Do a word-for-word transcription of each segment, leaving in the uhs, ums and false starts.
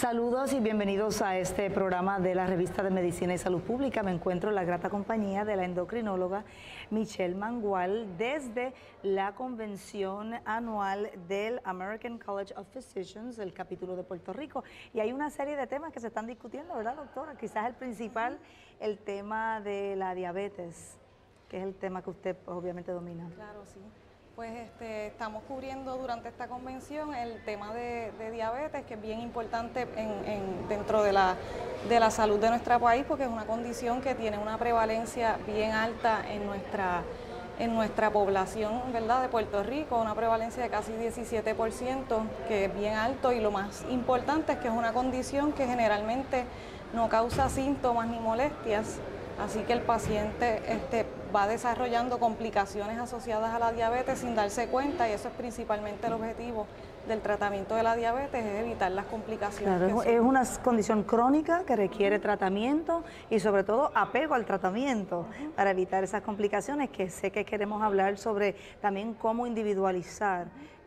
Saludos y bienvenidos a este programa de la Revista de Medicina y Salud Pública. Me encuentro en la grata compañía de la endocrinóloga Michelle Mangual desde la convención anual del American College of Physicians, el capítulo de Puerto Rico. Y hay una serie de temas que se están discutiendo, ¿verdad, doctora? Quizás el principal, el tema de la diabetes, que es el tema que usted pues, obviamente domina. Claro, sí. Pues este, estamos cubriendo durante esta convención el tema de, de diabetes, que es bien importante en, en, dentro de la, de la salud de nuestro país, porque es una condición que tiene una prevalencia bien alta en nuestra, en nuestra población, ¿verdad?, de Puerto Rico, una prevalencia de casi diecisiete por ciento, que es bien alto, y lo más importante es que es una condición que generalmente no causa síntomas ni molestias. Así que el paciente este, va desarrollando complicaciones asociadas a la diabetes sin darse cuenta, y eso es principalmente el objetivo del tratamiento de la diabetes, es evitar las complicaciones. Claro, es una condición crónica que requiere tratamiento y sobre todo apego al tratamiento uh-huh. para evitar esas complicaciones, que sé que queremos hablar sobre también cómo individualizar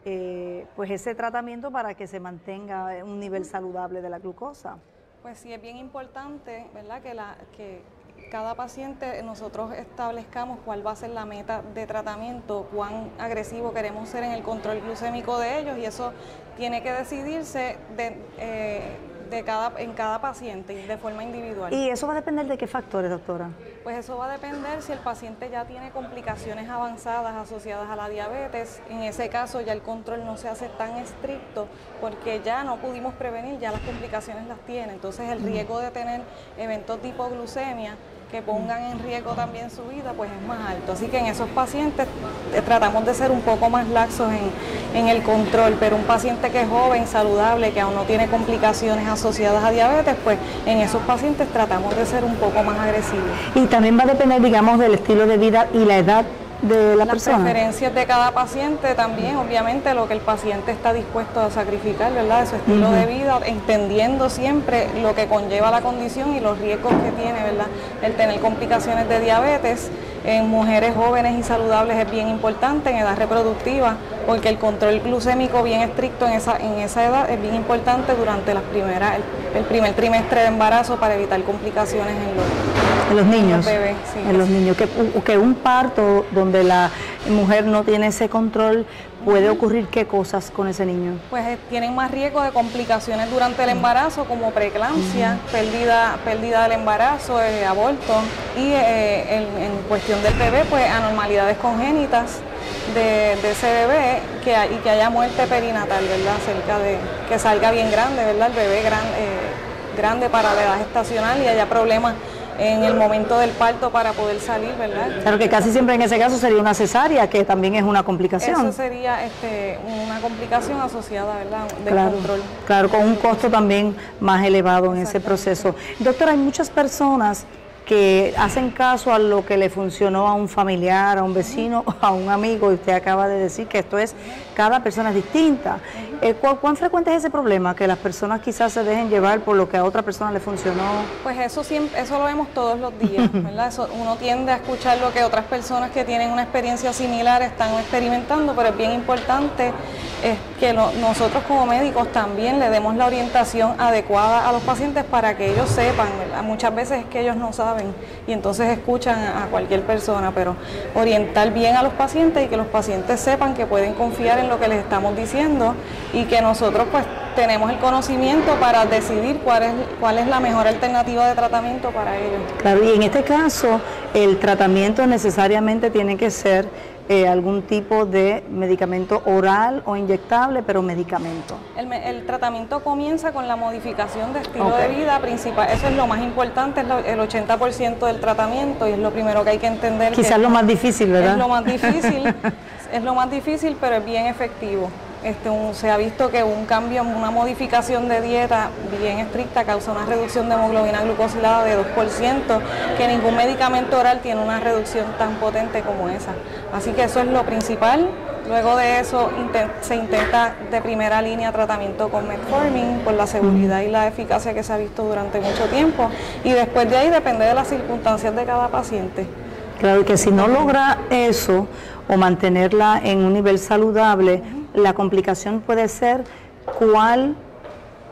eh, pues ese tratamiento para que se mantenga un nivel saludable de la glucosa. Pues sí, es bien importante, ¿verdad?, que la que cada paciente nosotros establezcamos cuál va a ser la meta de tratamiento, cuán agresivo queremos ser en el control glucémico de ellos, y eso tiene que decidirse de, eh, de cada, en cada paciente y de forma individual. ¿Y eso va a depender de qué factores, doctora? Pues eso va a depender si el paciente ya tiene complicaciones avanzadas asociadas a la diabetes. En ese caso ya el control no se hace tan estricto porque ya no pudimos prevenir, ya las complicaciones las tiene. Entonces el riesgo de tener eventos de hipoglucemia que pongan en riesgo también su vida, pues es más alto. Así que en esos pacientes eh, tratamos de ser un poco más laxos en, en el control, pero un paciente que es joven, saludable, que aún no tiene complicaciones asociadas a diabetes, pues en esos pacientes tratamos de ser un poco más agresivos. Y también va a depender, digamos, del estilo de vida y la edad de la Las persona. Las preferencias de cada paciente también, obviamente lo que el paciente está dispuesto a sacrificar, ¿verdad?, de su estilo uh-huh. de vida, entendiendo siempre lo que conlleva la condición y los riesgos que tiene, ¿verdad?, el tener complicaciones de diabetes en mujeres jóvenes y saludables es bien importante, en edad reproductiva, porque el control glucémico bien estricto en esa, en esa edad es bien importante durante las primeras, el, el primer trimestre de embarazo, para evitar complicaciones en los, en los niños, en los bebés. Sí. En los niños, que, que un parto donde la mujer no tiene ese control, ¿puede ocurrir qué cosas con ese niño? Pues eh, tienen más riesgo de complicaciones durante el embarazo, como preeclampsia, uh-huh. pérdida, pérdida del embarazo, eh, aborto, y eh, en, en cuestión del bebé, pues anormalidades congénitas de, de ese bebé, que, y que haya muerte perinatal, ¿verdad?, cerca de que salga bien grande, ¿verdad?, el bebé gran, eh, grande para la edad gestacional, y haya problemas en el momento del parto para poder salir, ¿verdad? Claro que casi siempre en ese caso sería una cesárea, que también es una complicación. Eso sería este, una complicación asociada, ¿verdad?, de claro, control. Claro, con un costo también más elevado en ese proceso. Doctora, hay muchas personas que hacen caso a lo que le funcionó a un familiar, a un vecino, uh-huh. a un amigo, y usted acaba de decir que esto es, cada persona es distinta. Uh-huh. eh, ¿cu ¿Cuán frecuente es ese problema? Que las personas quizás se dejen llevar por lo que a otra persona le funcionó. Pues eso siempre, eso lo vemos todos los días, ¿verdad? Eso, uno tiende a escuchar lo que otras personas que tienen una experiencia similar están experimentando, pero es bien importante es que lo, nosotros como médicos también le demos la orientación adecuada a los pacientes para que ellos sepan, ¿verdad? Muchas veces es que ellos no saben y entonces escuchan a cualquier persona, pero orientar bien a los pacientes y que los pacientes sepan que pueden confiar en lo que les estamos diciendo, y que nosotros pues tenemos el conocimiento para decidir cuál es, cuál es la mejor alternativa de tratamiento para ellos. Claro, y en este caso el tratamiento necesariamente tiene que ser Eh, algún tipo de medicamento oral o inyectable, pero medicamento. El, el tratamiento comienza con la modificación de estilo okay. de vida principal. Eso es lo más importante, es lo, el ochenta por ciento del tratamiento, y es lo primero que hay que entender. Quizás lo más difícil, ¿verdad? Es lo más difícil, es lo más difícil, pero es bien efectivo. Este, un, se ha visto que un cambio, una modificación de dieta bien estricta causa una reducción de hemoglobina glucosilada de dos por ciento, que ningún medicamento oral tiene una reducción tan potente como esa. Así que eso es lo principal. Luego de eso intent, se intenta de primera línea tratamiento con metformin por la seguridad y la eficacia que se ha visto durante mucho tiempo, y después de ahí depende de las circunstancias de cada paciente. Claro, y que si no logra eso o mantenerla en un nivel saludable, uh-huh. la complicación puede ser cuál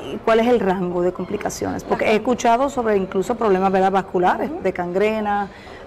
¿cuál es el rango de complicaciones? Porque he escuchado sobre incluso problemas, ¿verdad?, vasculares, uh-huh. de gangrena,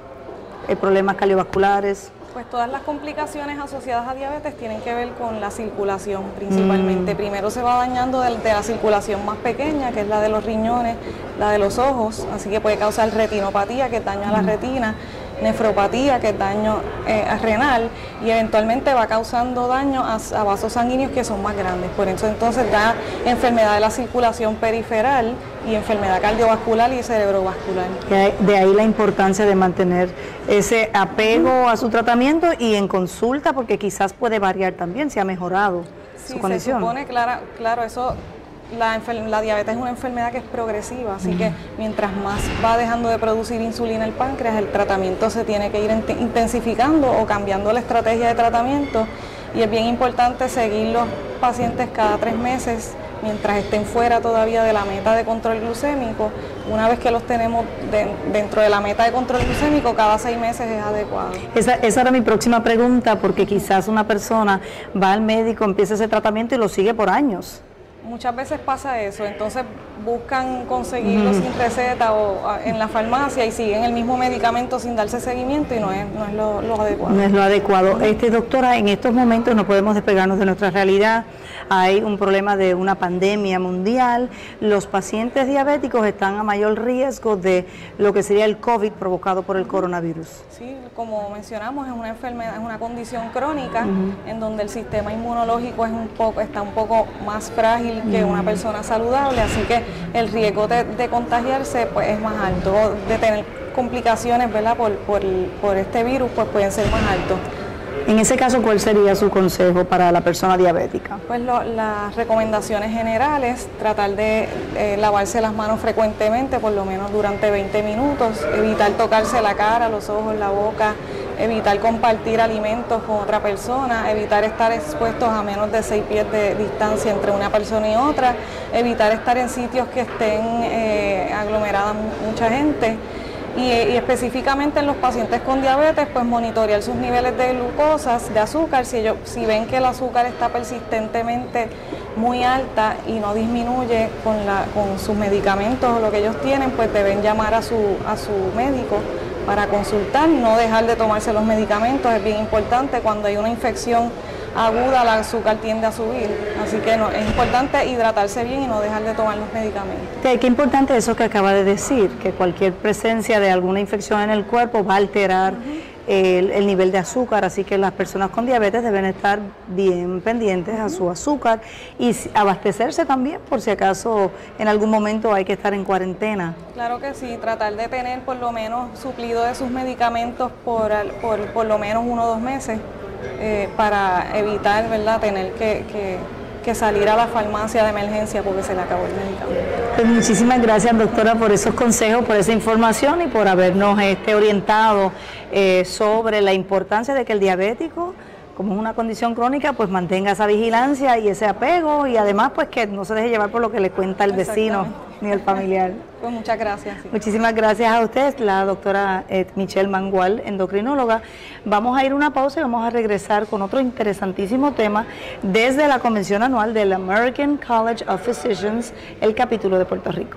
eh, problemas cardiovasculares. Pues todas las complicaciones asociadas a diabetes tienen que ver con la circulación principalmente. Mm. Primero se va dañando de, de la circulación más pequeña, que es la de los riñones, la de los ojos, así que puede causar retinopatía, que es daño a la retina, nefropatía, que es daño eh, renal, y eventualmente va causando daño a, a vasos sanguíneos que son más grandes. Por eso entonces da enfermedad de la circulación periferal y enfermedad cardiovascular y cerebrovascular. De ahí la importancia de mantener ese apego a su tratamiento y en consulta, porque quizás puede variar también si ha mejorado sí, su condición. Se supone, claro, claro eso... La, la diabetes es una enfermedad que es progresiva, así uh-huh. que mientras más va dejando de producir insulina el páncreas, el tratamiento se tiene que ir intensificando o cambiando la estrategia de tratamiento, y es bien importante seguir los pacientes cada tres meses mientras estén fuera todavía de la meta de control glucémico. Una vez que los tenemos de, dentro de la meta de control glucémico, cada seis meses es adecuado. Esa, esa era mi próxima pregunta, porque quizás una persona va al médico, empieza ese tratamiento y lo sigue por años. Muchas veces pasa eso, entonces buscan conseguirlo mm. sin receta o a, en la farmacia y siguen el mismo medicamento sin darse seguimiento y no es, no es lo, lo adecuado. No es lo adecuado. Este, doctora, en estos momentos no podemos despegarnos de nuestra realidad. Hay un problema de una pandemia mundial. Los pacientes diabéticos están a mayor riesgo de lo que sería el COVID provocado por el coronavirus. Sí, como mencionamos, es una enfermedad, es una condición crónica uh-huh. en donde el sistema inmunológico es un poco, está un poco más frágil que una persona saludable, así que el riesgo de, de contagiarse pues es más alto, de tener complicaciones, ¿verdad?, por, por, por este virus, pues pueden ser más altos. En ese caso, ¿cuál sería su consejo para la persona diabética? Pues lo, las recomendaciones generales, tratar de eh, lavarse las manos frecuentemente, por lo menos durante veinte minutos, evitar tocarse la cara, los ojos, la boca, evitar compartir alimentos con otra persona, evitar estar expuestos a menos de seis pies de distancia entre una persona y otra, evitar estar en sitios que estén eh, aglomeradas mucha gente. Y, y específicamente en los pacientes con diabetes, pues monitorear sus niveles de glucosas, de azúcar. Si ellos, si ven que el azúcar está persistentemente muy alta y no disminuye con, la, con sus medicamentos o lo que ellos tienen, pues deben llamar a su, a su médico para consultar, no dejar de tomarse los medicamentos. Es bien importante, cuando hay una infección aguda, el azúcar tiende a subir, así que no, es importante hidratarse bien y no dejar de tomar los medicamentos. Qué, qué importante eso que acaba de decir, que cualquier presencia de alguna infección en el cuerpo va a alterar uh-huh. el, el nivel de azúcar, así que las personas con diabetes deben estar bien pendientes uh-huh. a su azúcar y abastecerse también por si acaso en algún momento hay que estar en cuarentena. Claro que sí, tratar de tener por lo menos suplido de sus medicamentos por, por, por lo menos uno o dos meses. Eh, para evitar, ¿verdad?, tener que, que, que salir a la farmacia de emergencia porque se le acabó el medicamento. Pues muchísimas gracias, doctora, por esos consejos, por esa información y por habernos este, orientado eh, sobre la importancia de que el diabético, como es una condición crónica, pues mantenga esa vigilancia y ese apego, y además pues que no se deje llevar por lo que le cuenta el vecino ni el familiar. Pues muchas gracias. Sí. Muchísimas gracias a usted, la doctora eh, Michelle Mangual, endocrinóloga. Vamos a ir a una pausa y vamos a regresar con otro interesantísimo tema desde la convención anual del American College of Physicians, el capítulo de Puerto Rico.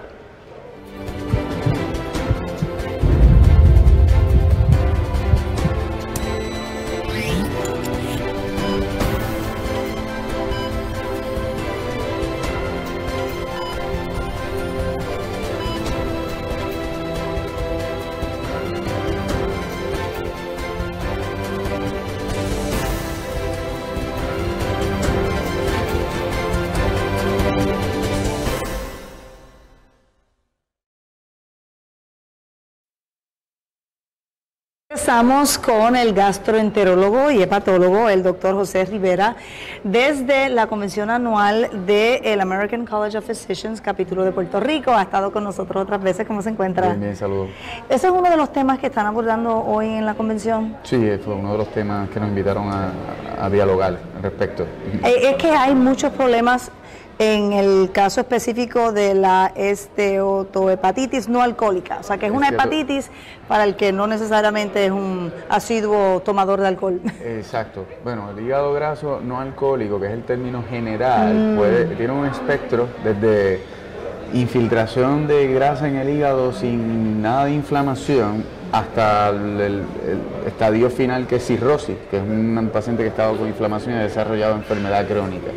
Estamos con el gastroenterólogo y hepatólogo, el doctor José Rivera, desde la convención anual del American College of Physicians, capítulo de Puerto Rico. Ha estado con nosotros otras veces. ¿Cómo se encuentra? Bien, bien, saludos. ¿Ese es uno de los temas que están abordando hoy en la convención? Sí, fue uno de los temas que nos invitaron a, a dialogar al respecto. Es que hay muchos problemas en el caso específico de la esteatohepatitis no alcohólica, o sea que es una hepatitis para el que no necesariamente es un asiduo tomador de alcohol. Exacto. Bueno, el hígado graso no alcohólico, que es el término general, mm. puede, tiene un espectro desde infiltración de grasa en el hígado sin nada de inflamación hasta el, el, el estadio final, que es cirrosis, que es un paciente que ha estado con inflamación y ha desarrollado enfermedad crónica.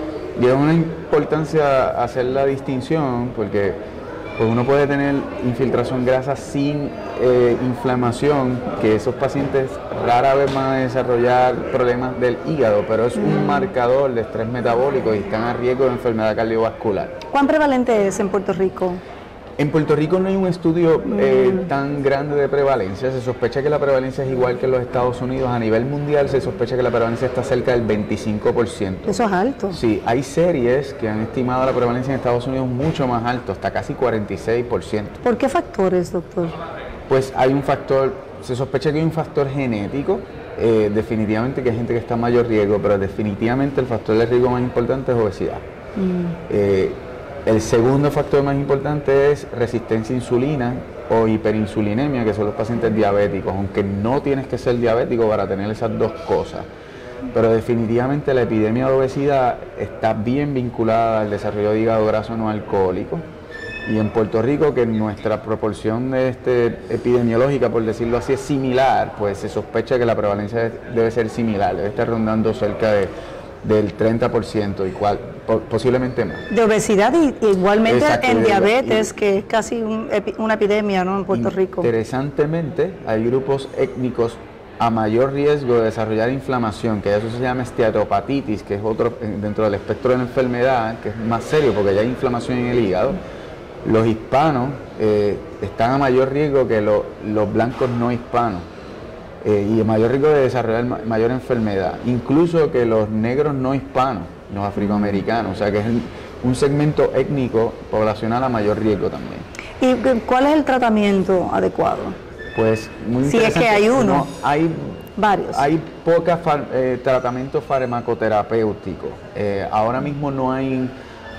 Y es una importancia hacer la distinción porque pues uno puede tener infiltración grasa sin eh, inflamación, que esos pacientes rara vez van a desarrollar problemas del hígado, pero es un marcador de estrés metabólico y están a riesgo de enfermedad cardiovascular. ¿Cuán prevalente es en Puerto Rico? En Puerto Rico no hay un estudio eh, mm. tan grande de prevalencia. Se sospecha que la prevalencia es igual que en los Estados Unidos. A nivel mundial se sospecha que la prevalencia está cerca del veinticinco por ciento. Eso es alto. Sí, hay series que han estimado la prevalencia en Estados Unidos mucho más alto, hasta casi cuarenta y seis por ciento. ¿Por qué factores, doctor? Pues hay un factor, se sospecha que hay un factor genético, eh, definitivamente que hay gente que está a mayor riesgo, pero definitivamente el factor de riesgo más importante es obesidad. Mm. Eh, El segundo factor más importante es resistencia a insulina o hiperinsulinemia, que son los pacientes diabéticos, aunque no tienes que ser diabético para tener esas dos cosas. Pero definitivamente la epidemia de obesidad está bien vinculada al desarrollo de hígado graso no alcohólico. Y en Puerto Rico, que nuestra proporción de este, epidemiológica, por decirlo así, es similar, pues se sospecha que la prevalencia debe ser similar, debe estar rondando cerca de del treinta por ciento, igual, posiblemente más. De obesidad y igualmente Exacto, en diabetes, y, que es casi un, una epidemia, ¿no?, en Puerto Rico. Interesantemente, hay grupos étnicos a mayor riesgo de desarrollar inflamación, que eso se llama esteatohepatitis, que es otro dentro del espectro de la enfermedad, que es más serio porque ya hay inflamación en el hígado. Los hispanos eh, están a mayor riesgo que lo, los blancos no hispanos. Eh, y mayor riesgo de desarrollar ma mayor enfermedad, incluso que los negros no hispanos, los afroamericanos, o sea que es un segmento étnico poblacional a mayor riesgo también. ¿Y cuál es el tratamiento adecuado? Pues muy si es que hay uno, no, hay varios. Hay pocos eh, tratamientos farmacoterapéuticos. Eh, ahora mismo no hay,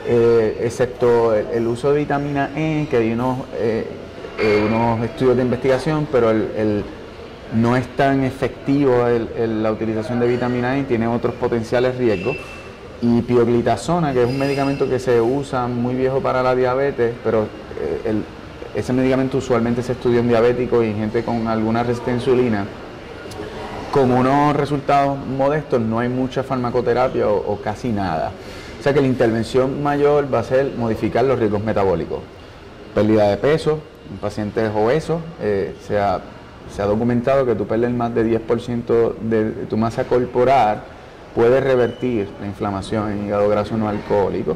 eh, excepto el, el uso de vitamina E, que hay unos, eh, eh, unos estudios de investigación, pero el, el no es tan efectivo el, el, la utilización de vitamina E, tiene otros potenciales riesgos. Y pioglitazona, que es un medicamento que se usa muy viejo para la diabetes, pero eh, el, ese medicamento usualmente se estudia en diabéticos y en gente con alguna resistencia a insulina. Con unos resultados modestos, no hay mucha farmacoterapia o, o casi nada. O sea que la intervención mayor va a ser modificar los riesgos metabólicos. Pérdida de peso, en pacientes obesos, eh, se ha Se ha documentado que tú perder más de diez por ciento de, de tu masa corporal puede revertir la inflamación en hígado graso no alcohólico.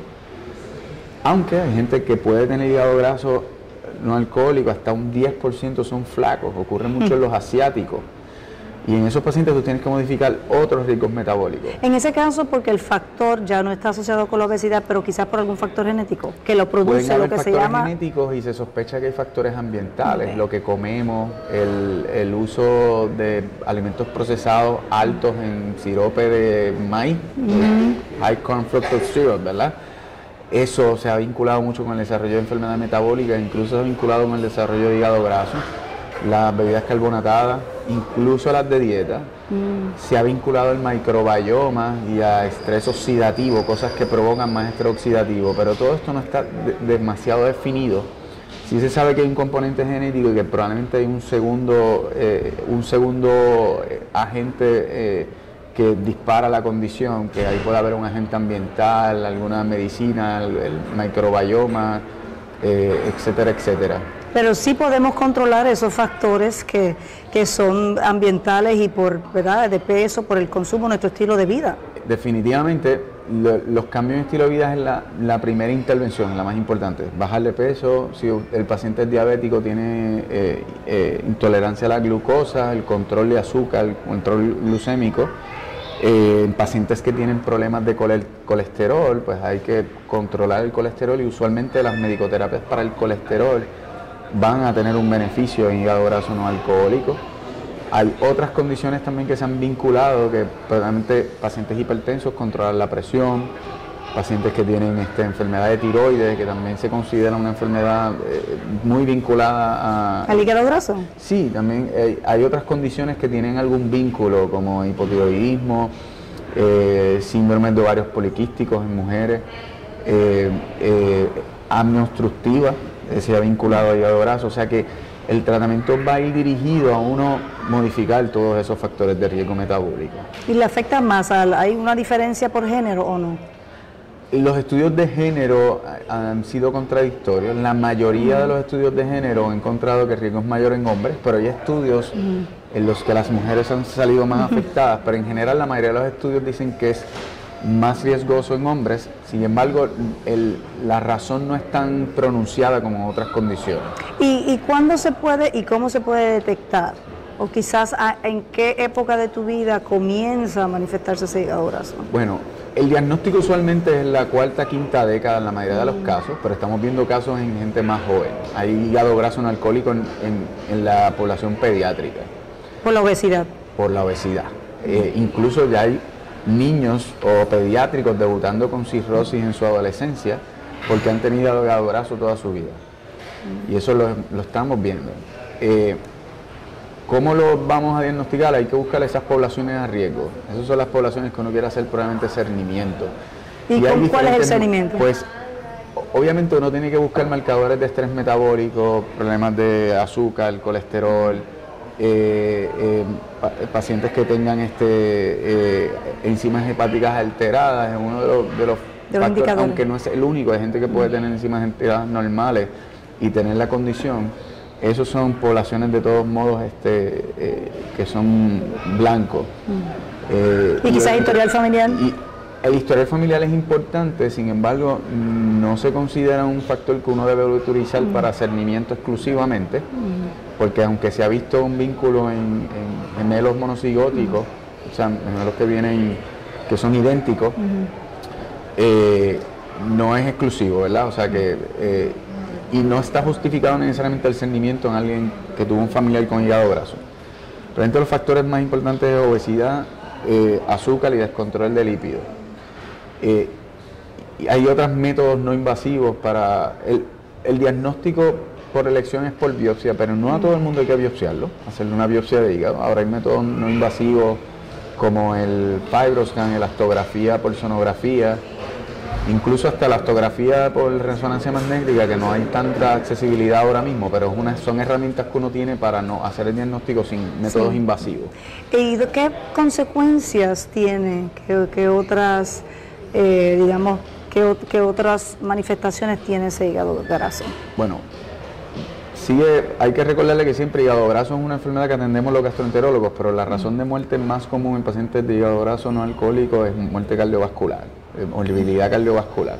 Aunque hay gente que puede tener hígado graso no alcohólico, hasta un diez por ciento son flacos, ocurre mucho en los asiáticos. Y en esos pacientes tú tienes que modificar otros riesgos metabólicos. En ese caso, porque el factor ya no está asociado con la obesidad, pero quizás por algún factor genético que lo produce, lo que se llama... Pueden haber factores genéticos y se sospecha que hay factores ambientales, okay. Lo que comemos, el, el uso de alimentos procesados altos en sirope de maíz, mm-hmm. High corn fructose syrup, ¿verdad? Eso se ha vinculado mucho con el desarrollo de enfermedad metabólica, incluso se ha vinculado con el desarrollo de hígado graso. Las bebidas carbonatadas, incluso las de dieta, mm. se ha vinculado al microbioma y a estrés oxidativo, cosas que provocan más estrés oxidativo, pero todo esto no está de demasiado definido. Sí se sabe que hay un componente genético y que probablemente hay un segundo, eh, un segundo agente eh, que dispara la condición, que ahí puede haber un agente ambiental, alguna medicina, el, el microbioma, eh, etcétera, etcétera. Pero sí podemos controlar esos factores que, que son ambientales y por, ¿verdad?, de peso, por el consumo, nuestro estilo de vida. Definitivamente, lo, los cambios en estilo de vida es la, la primera intervención, la más importante. Bajar de peso, si el paciente es diabético, tiene eh, eh, intolerancia a la glucosa, el control de azúcar, el control glucémico. Eh, en pacientes que tienen problemas de colesterol, pues hay que controlar el colesterol y usualmente las medicoterapias para el colesterol van a tener un beneficio en hígado graso no alcohólico. Hay otras condiciones también que se han vinculado, que probablemente pacientes hipertensos controlar la presión, pacientes que tienen esta enfermedad de tiroides, que también se considera una enfermedad eh, muy vinculada a... ¿Al hígado graso? Sí, también eh, hay otras condiciones que tienen algún vínculo, como hipotiroidismo, eh, síndromes de ovarios poliquísticos en mujeres, eh, eh, apnea obstructiva, eh, se ha vinculado al hígado graso, o sea que el tratamiento va a ir dirigido a uno modificar todos esos factores de riesgo metabólico. ¿Y le afecta más? ¿Hay una diferencia por género o no? Los estudios de género han sido contradictorios. La mayoría de los estudios de género han encontrado que el riesgo es mayor en hombres, pero hay estudios uh-huh. en los que las mujeres han salido más uh-huh. afectadas, pero en general la mayoría de los estudios dicen que es más riesgoso en hombres. Sin embargo, el, la razón no es tan pronunciada como en otras condiciones. ¿Y, y cuándo se puede y cómo se puede detectar? O quizás a, en qué época de tu vida comienza a manifestarse ese hígado graso. Bueno, el diagnóstico usualmente es la cuarta, quinta década en la mayoría de los casos, pero estamos viendo casos en gente más joven. Hay hígado graso no alcohólico en, en, en la población pediátrica. ¿Por la obesidad? Por la obesidad. Eh, incluso ya hay niños o pediátricos debutando con cirrosis en su adolescencia porque han tenido hígado graso toda su vida. Y eso lo, lo estamos viendo. Eh, ¿Cómo lo vamos a diagnosticar? Hay que buscar esas poblaciones a riesgo. Esas son las poblaciones que uno quiere hacer probablemente cernimiento. ¿Y, ¿Y con cuál es el cernimiento? Pues obviamente uno tiene que buscar marcadores de estrés metabólico, problemas de azúcar, colesterol, eh, eh, pa pacientes que tengan este, eh, enzimas hepáticas alteradas, es uno de los, de los, de los factores, aunque no es el único, hay gente que puede tener enzimas alteradas normales y tener la condición. Esos son poblaciones de todos modos este, eh, que son blancos. Mm. Eh, ¿Y quizás historial familiar? Y el historial familiar es importante, sin embargo, no se considera un factor que uno debe utilizar mm. para cernimiento exclusivamente, mm. porque aunque se ha visto un vínculo en, en gemelos monocigóticos, mm. o sea, gemelos que vienen, que son idénticos, mm. eh, no es exclusivo, ¿verdad? O sea que... Eh, y no está justificado necesariamente el cernimiento en alguien que tuvo un familiar con hígado graso. Pero entre los factores más importantes es obesidad, eh, azúcar y descontrol de lípidos. Eh, y hay otros métodos no invasivos para... El, el diagnóstico por elección es por biopsia, pero no a todo el mundo hay que biopsiarlo, hacerle una biopsia de hígado. Ahora hay métodos no invasivos como el FibroScan, la elastografía por sonografía, incluso hasta la elastografía por resonancia magnética, que no hay tanta accesibilidad ahora mismo, pero es una, son herramientas que uno tiene para no hacer el diagnóstico sin métodos sí. invasivos. ¿Y de qué consecuencias tiene que, que otras, eh, digamos, que, que otras manifestaciones tiene ese hígado graso? Bueno, sí, hay que recordarle que siempre hígado graso es una enfermedad que atendemos los gastroenterólogos, pero la razón de muerte más común en pacientes de hígado graso no alcohólico es muerte cardiovascular, eh, morbilidad cardiovascular.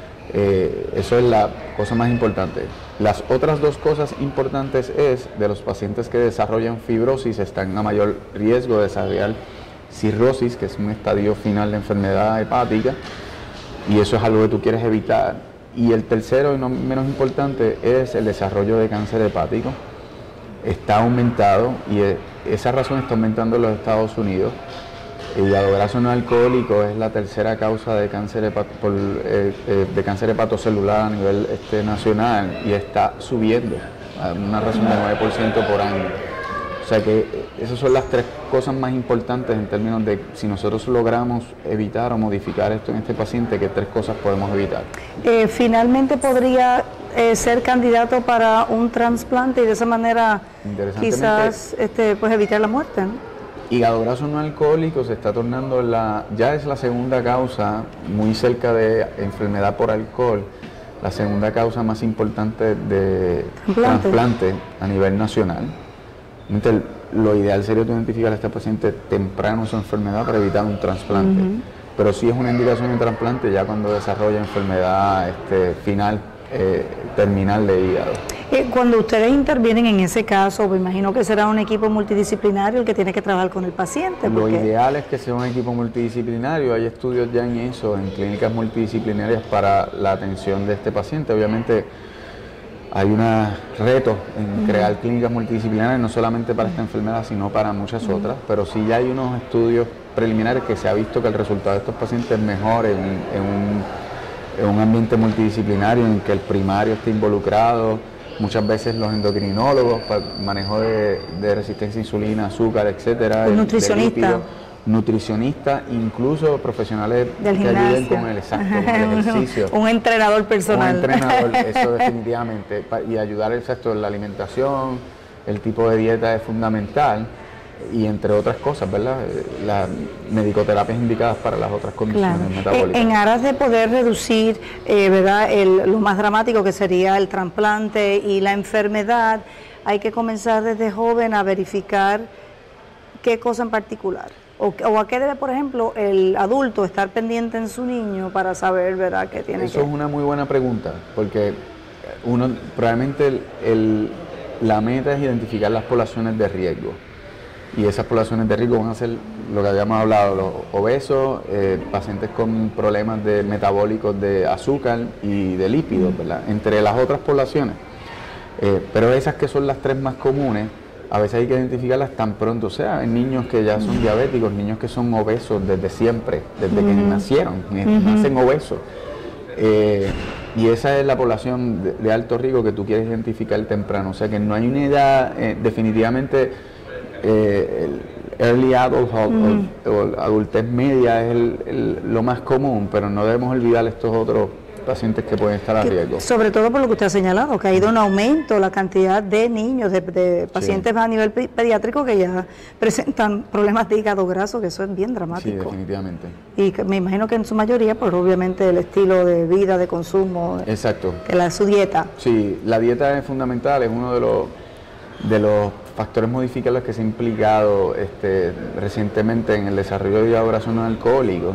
Eh, eso es la cosa más importante. Las otras dos cosas importantes es de los pacientes que desarrollan fibrosis están a mayor riesgo de desarrollar cirrosis, que es un estadio final de enfermedad hepática, y eso es algo que tú quieres evitar. Y el tercero y no menos importante es el desarrollo de cáncer hepático. Está aumentado y esa razón está aumentando en los Estados Unidos. El hígado graso no alcohólico es la tercera causa de cáncer, hepato, por, eh, eh, de cáncer hepatocelular a nivel este, nacional y está subiendo a una razón de nueve por ciento por año. O sea que esas son las tres cosas más importantes en términos de si nosotros logramos evitar o modificar esto en este paciente, ¿qué tres cosas podemos evitar? Eh, finalmente podría eh, ser candidato para un trasplante y de esa manera quizás este, pues evitar la muerte, ¿no? Hígado graso no alcohólico se está tornando, la, ya es la segunda causa, muy cerca de enfermedad por alcohol, la segunda causa más importante de trasplante, trasplante a nivel nacional. Entonces, lo ideal sería identificar a este paciente temprano su enfermedad para evitar un trasplante. Uh-huh. Pero sí es una indicación de trasplante ya cuando desarrolla enfermedad este, final, eh, terminal de hígado. Eh, cuando ustedes intervienen en ese caso, me imagino que será un equipo multidisciplinario el que tiene que trabajar con el paciente. Lo ideal es que sea un equipo multidisciplinario. Hay estudios ya en eso, en clínicas multidisciplinarias para la atención de este paciente. Obviamente, hay unos retos en uh-huh. crear clínicas multidisciplinarias, no solamente para esta enfermedad, sino para muchas uh-huh. otras, pero sí ya hay unos estudios preliminares que se ha visto que el resultado de estos pacientes es mejor en, en, un, en un ambiente multidisciplinario, en que el primario esté involucrado, muchas veces los endocrinólogos para manejo de, de resistencia a insulina, azúcar, etcétera, un nutricionista. Nutricionistas, incluso profesionales del que gimnasio. ayuden con el exacto, con el ejercicio. Un entrenador personal. Un entrenador, eso definitivamente. Y ayudar exacto en la alimentación, el tipo de dieta es fundamental, y entre otras cosas, ¿verdad? Las medicoterapias indicadas para las otras condiciones claro. metabólicas. En aras de poder reducir, eh, ¿verdad? El, lo más dramático que sería el trasplante y la enfermedad, hay que comenzar desde joven a verificar qué cosa en particular. O, o a qué debe, por ejemplo, el adulto estar pendiente en su niño para saber, ¿verdad?, qué tiene Eso que... es una muy buena pregunta, porque uno probablemente el, el, la meta es identificar las poblaciones de riesgo. Y esas poblaciones de riesgo van a ser lo que habíamos hablado, los obesos, eh, pacientes con problemas de metabólicos de azúcar y de lípidos, ¿verdad?, entre las otras poblaciones. Eh, pero esas que son las tres más comunes, a veces hay que identificarlas tan pronto, o sea, en niños que ya son diabéticos, niños que son obesos desde siempre, desde uh-huh. que nacieron, uh-huh. nacen obesos. Eh, y esa es la población de, de alto riesgo que tú quieres identificar temprano, o sea que no hay una edad, eh, definitivamente eh, el early adulthood uh-huh. o, o adultez media es el, el, lo más común, pero no debemos olvidar estos otros pacientes que pueden estar a riesgo. Sobre todo por lo que usted ha señalado, que ha ido un aumento la cantidad de niños, de, de pacientes sí. a nivel pediátrico que ya presentan problemas de hígado graso, que eso es bien dramático. Sí, definitivamente. Y que me imagino que en su mayoría, pues obviamente el estilo de vida, de consumo, exacto, de la, su dieta. Sí, la dieta es fundamental, es uno de los, de los factores modificables que se ha implicado este, recientemente en el desarrollo de hígado graso no alcohólico.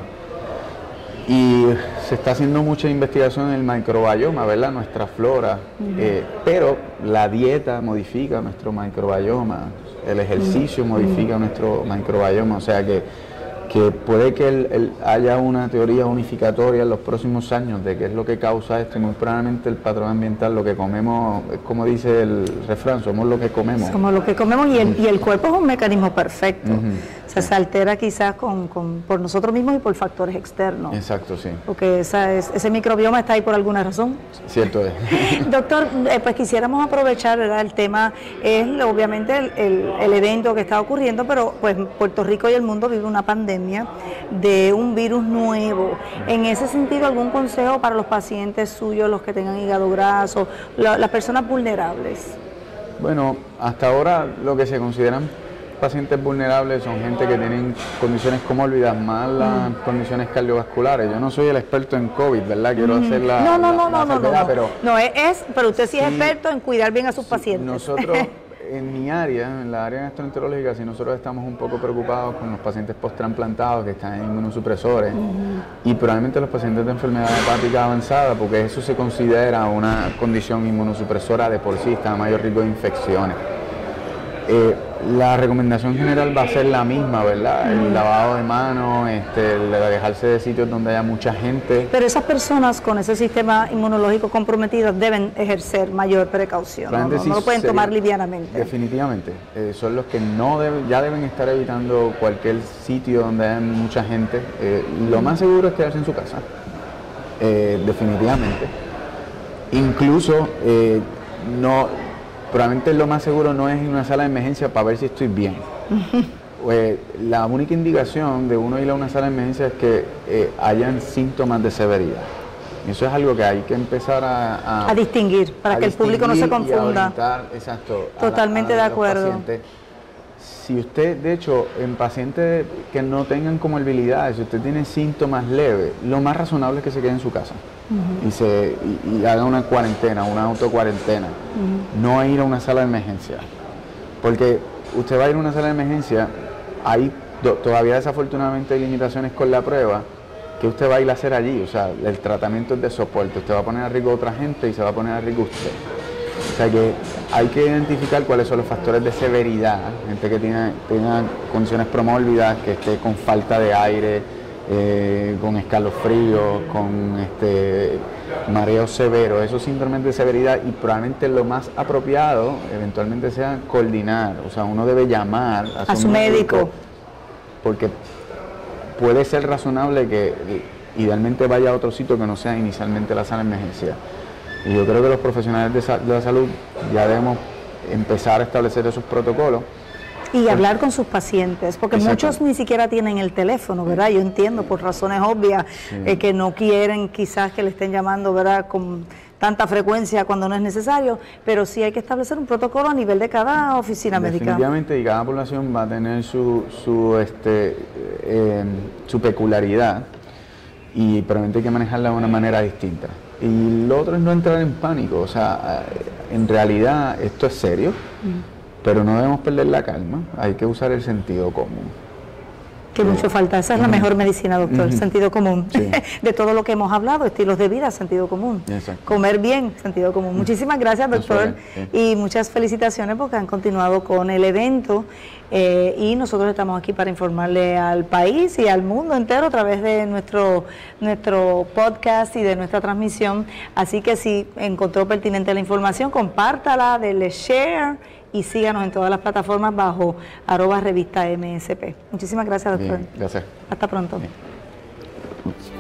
Y se está haciendo mucha investigación en el microbioma, ¿verdad? Nuestra flora, uh-huh. eh, pero la dieta modifica nuestro microbioma, el ejercicio uh-huh. modifica nuestro microbioma, o sea que, que puede que el, el, haya una teoría unificatoria en los próximos años de qué es lo que causa esto, y muy probablemente el patrón ambiental, lo que comemos, como dice el refrán, somos lo que comemos. Somos lo que comemos y el, y el cuerpo es un mecanismo perfecto. Uh-huh. O sea, se altera quizás con, con, por nosotros mismos y por factores externos. Exacto, sí. Porque esa es, ese microbioma está ahí por alguna razón. Cierto es. Doctor, eh, pues quisiéramos aprovechar, ¿verdad? El tema es obviamente el, el, el evento que está ocurriendo, pero pues Puerto Rico y el mundo vive una pandemia de un virus nuevo. En ese sentido, ¿algún consejo para los pacientes suyos, los que tengan hígado graso, la, las personas vulnerables? Bueno, hasta ahora lo que se consideran pacientes vulnerables son gente que tienen condiciones comórbidas, más las mm. condiciones cardiovasculares. Yo no soy el experto en COVID, ¿verdad? Quiero mm. hacer la No, no, la, no, la no, no, no, pero no es, es, pero usted sí es experto en cuidar bien a sus sí, pacientes. Nosotros, en mi área, en la área gastroenterológica, sí nosotros estamos un poco preocupados con los pacientes post-trasplantados que están en inmunosupresores mm. y probablemente los pacientes de enfermedad hepática avanzada, porque eso se considera una condición inmunosupresora de por sí, está a mayor riesgo de infecciones. Eh, la recomendación general va a ser la misma, ¿verdad? El lavado de manos, este, el de alejarse de sitios donde haya mucha gente. Pero esas personas con ese sistema inmunológico comprometido deben ejercer mayor precaución, ¿no? No, no lo pueden tomar livianamente. Definitivamente, eh, son los que no deben, ya deben estar evitando cualquier sitio donde haya mucha gente. Eh, lo más seguro es quedarse en su casa, eh, definitivamente. Incluso eh, no... Probablemente lo más seguro no es ir a una sala de emergencia para ver si estoy bien. Pues, la única indicación de uno ir a una sala de emergencia es que eh, hayan síntomas de severidad. Y eso es algo que hay que empezar a... A, a distinguir, para a que el público no se confunda. Y a orientar, exacto. Totalmente a la, a de acuerdo. Pacientes. Si usted, de hecho, en pacientes que no tengan comorbilidades, si usted tiene síntomas leves, lo más razonable es que se quede en su casa. Uh-huh. y, se, y, y haga una cuarentena, una autocuarentena, uh-huh. no ir a una sala de emergencia, porque usted va a ir a una sala de emergencia, hay do, todavía desafortunadamente hay limitaciones con la prueba, que usted va a ir a hacer allí, o sea, el tratamiento es de soporte, usted va a poner a riesgo a otra gente y se va a poner a riesgo usted. O sea que hay que identificar cuáles son los factores de severidad, gente que tiene, tenga condiciones promórbidas, que esté con falta de aire, Eh, con escalofríos, con este, mareos severos, esos síndromes de severidad, y probablemente lo más apropiado eventualmente sea coordinar, o sea, uno debe llamar a su, a su médico, médico, porque puede ser razonable que idealmente vaya a otro sitio que no sea inicialmente la sala de emergencia. Y yo creo que los profesionales de, de la salud ya debemos empezar a establecer esos protocolos. Y hablar con sus pacientes, porque Exacto. muchos ni siquiera tienen el teléfono, ¿verdad? Yo entiendo por razones obvias sí. eh, que no quieren quizás que le estén llamando, ¿verdad?, con tanta frecuencia cuando no es necesario, pero sí hay que establecer un protocolo a nivel de cada oficina médica. Definitivamente, y cada población va a tener su, su, este, eh, su peculiaridad, y probablemente hay que manejarla de una manera distinta. Y lo otro es no entrar en pánico, o sea, en realidad esto es serio. Mm. Pero no debemos perder la calma, hay que usar el sentido común. Que mucho falta, esa es la mejor medicina, doctor, el sentido común. Sí. De todo lo que hemos hablado, estilos de vida, sentido común. Exacto. Comer bien, sentido común. Muchísimas gracias, doctor, y muchas felicitaciones porque han continuado con el evento eh, y nosotros estamos aquí para informarle al país y al mundo entero a través de nuestro, nuestro podcast y de nuestra transmisión. Así que si encontró pertinente la información, compártala, denle share y síganos en todas las plataformas bajo arroba revista M S P. Muchísimas gracias, doctor. Bien, gracias. Hasta pronto. Bien.